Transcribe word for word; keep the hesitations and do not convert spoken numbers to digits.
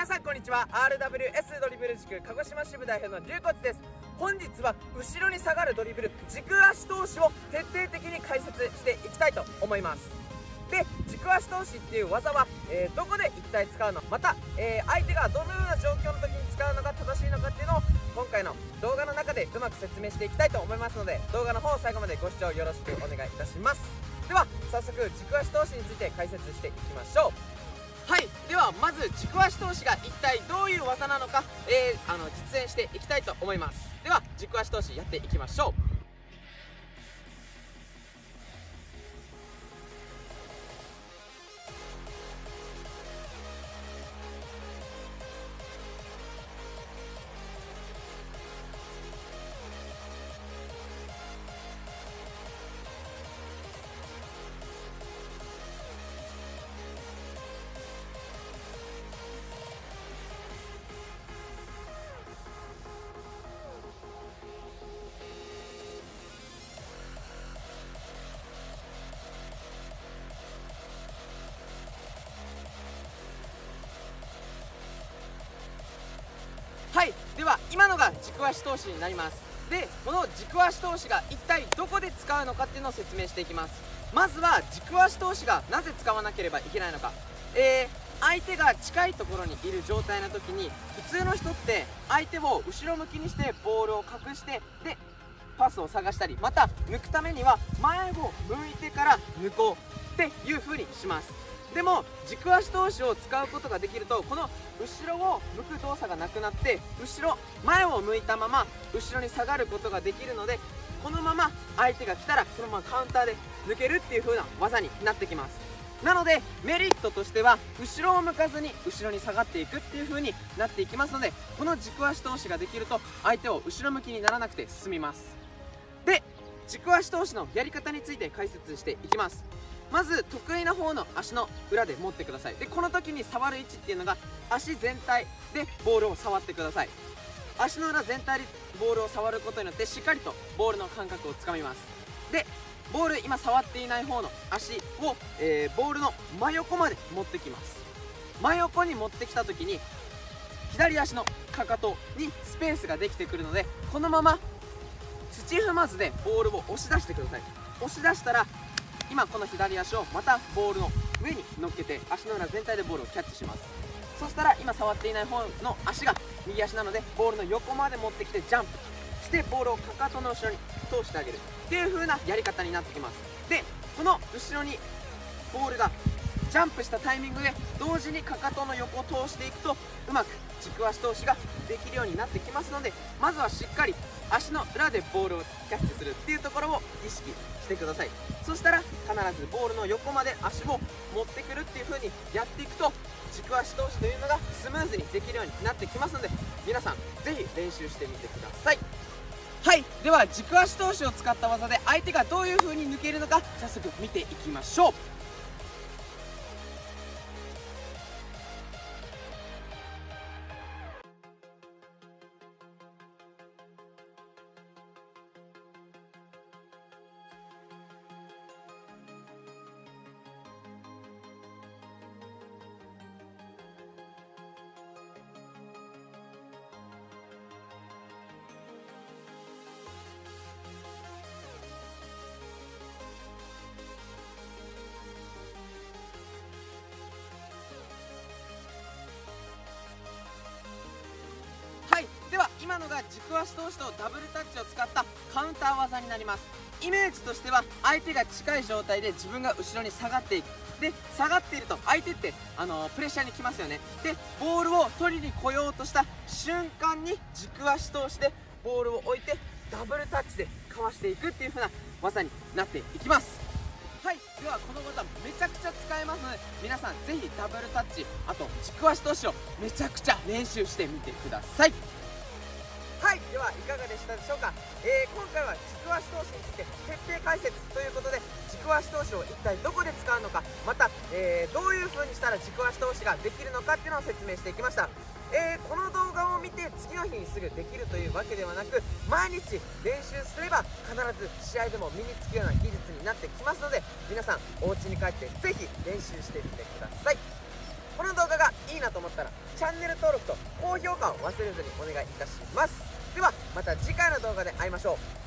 皆さんこんにちは。 アールダブリューエス ドリブル塾鹿児島支部代表の龍骨です。本日は後ろに下がるドリブル軸足投資を徹底的に解説していきたいと思います。で、軸足投資っていう技は、えー、どこで一体使うの、また、えー、相手がどのような状況の時に使うのが正しいのかっていうのを今回の動画の中でうまく説明していきたいと思いますので、動画の方最後までご視聴よろしくお願いいたします。では早速軸足投資について解説していきましょう。はい、ではまず軸足投資が一体どういう技なのか、えー、あの実演していきたいと思います。では軸足投資やっていきましょう。はい、では今のが軸足投資になります。で、この軸足投資が一体どこで使うのかっていうのを説明していきます。まずは軸足投資がなぜ使わなければいけないのか。えー、相手が近いところにいる状態の時に普通の人って相手を後ろ向きにしてボールを隠してでパスを探したり、また抜くためには前を向いてから抜こうっていう風にします。でも軸足投資を使うことができると、この後ろを向く動作がなくなって後ろ前を向いたまま後ろに下がることができるので、このまま相手が来たらそのままカウンターで抜けるっていう風な技になってきます。なのでメリットとしては後ろを向かずに後ろに下がっていくっていう風になっていきますので、この軸足投資ができると相手を後ろ向きにならなくて済みます。で、軸足投資のやり方について解説していきます。まず得意な方の足の裏で持ってください。で、この時に触る位置っていうのが足全体でボールを触ってください。足の裏全体でボールを触ることによってしっかりとボールの感覚をつかみます。で、ボール今触っていない方の足を、えー、ボールの真横まで持ってきます。真横に持ってきた時に左足のかかとにスペースができてくるので、このまま土踏まずでボールを押し出してください。押し出したら今この左足をまたボールの上に乗っけて足の裏全体でボールをキャッチします。そしたら今触っていない方の足が右足なのでボールの横まで持ってきてジャンプしてボールをかかとの後ろに通してあげるっていう風なやり方になってきます。で、この後ろにボールがジャンプしたタイミングで同時にかかとの横を通していくとうまく軸足投資ができるようになってきますので、まずはしっかり足の裏でボールをキャッチするっていうところを意識してください。そしたら必ずボールの横まで足を持ってくるっていう風にやっていくと軸足投資というのがスムーズにできるようになってきますので、皆さんぜひ練習してみてください。はい、では軸足投資を使った技で相手がどういう風に抜けるのか早速見ていきましょう。はい、では今のが軸足投資とダブルタッチを使ったカウンター技になります。イメージとしては相手が近い状態で自分が後ろに下がっていく。で、下がっていると相手ってあのプレッシャーに来ますよね。で、ボールを取りに来ようとした瞬間に軸足投資でボールを置いてダブルタッチでかわしていくっていう風な技になっていきます。はい、ではこの技めちゃくちゃ使えますので、皆さんぜひダブルタッチ、あと軸足投資をめちゃくちゃ練習してみてください。はい、ではいかがでしたでしょうか。えー、今回は軸足投資について徹底解説ということで、軸足投資を一体どこで使うのか、また、えー、どういう風にしたら軸足投資ができるのかっていうのを説明していきました。えー、この動画を見て次の日にすぐできるというわけではなく、毎日練習すれば必ず試合でも身につくような技術になってきますので、皆さんお家に帰ってぜひ練習してみてください。この動画がいいなと思ったらチャンネル登録と高評価を忘れずにお願いいたします。ではまた次回の動画で会いましょう。